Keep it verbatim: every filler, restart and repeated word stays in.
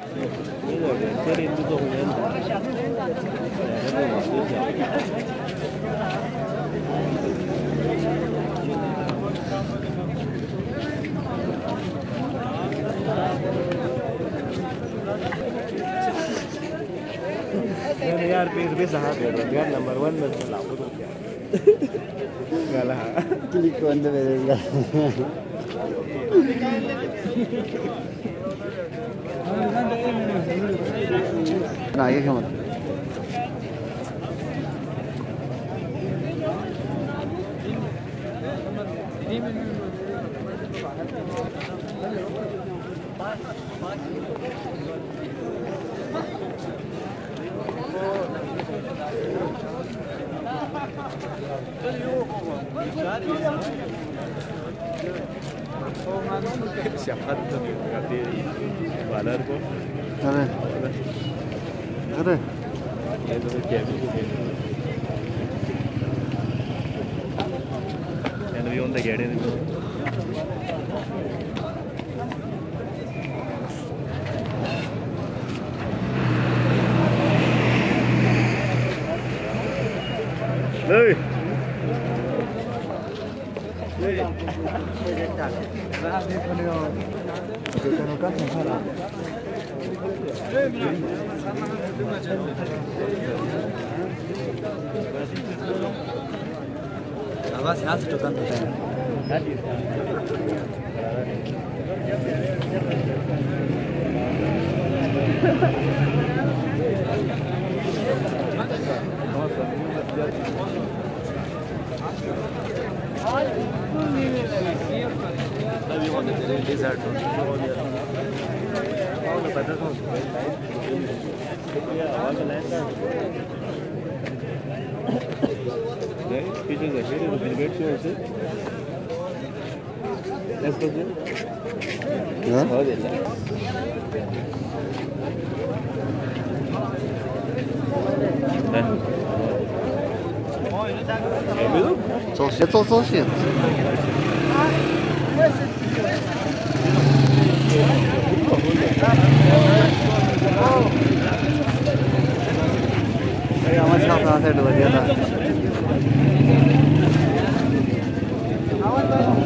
这里不做红人，मैंने यार फिर भी सहा दे रहा यार नंबर वन में से लाभ तो क्या गाला क्लिक कौन दे मेरेगा ना ये क्या मतलब siapa tuh ganti balar kok ada ada itu kayak gitu yang lebih untuk gede itu Hey Awas ya sedotan tuh. Tadi mau dari desert tuh. Mau le pada tuh. Ya, awal lain kan. Deh, pijak aja deh, bill gate show aja. Let's go deh. Ya, हो गया. Deh. Sosial, sosial. Saya amat siapa saya dua dia tak.